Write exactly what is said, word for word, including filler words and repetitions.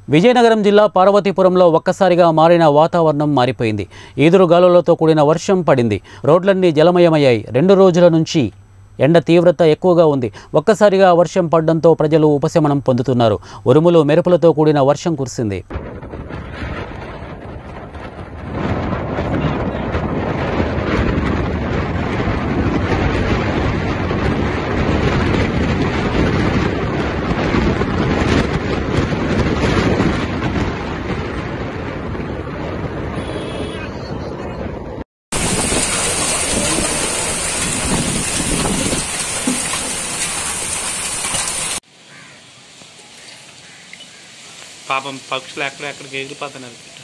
విజయనగరం జిల్లా పార్వతీపురంలో ఒక్కసారిగా మారిన వాతావరణం మారిపోయింది. ఈదురుగాలులతో కూడిన వర్షం పడింది. రోడ్లన్నీ జలమయమయ్యాయి. రెండు రోజుల నుంచి ఎండ తీవ్రత ఎక్కువగా ఉంది. ఒక్కసారిగా వర్షం పడడంతో ప్రజలు ఉపశమనం పొందుతున్నారు. ఉరుములు మెరుపులతో కూడిన వర్షం కురిసింది. పాపం పక్షులు ఎక్కడ ఎక్కడికి ఎగిరిపోతున్నారు.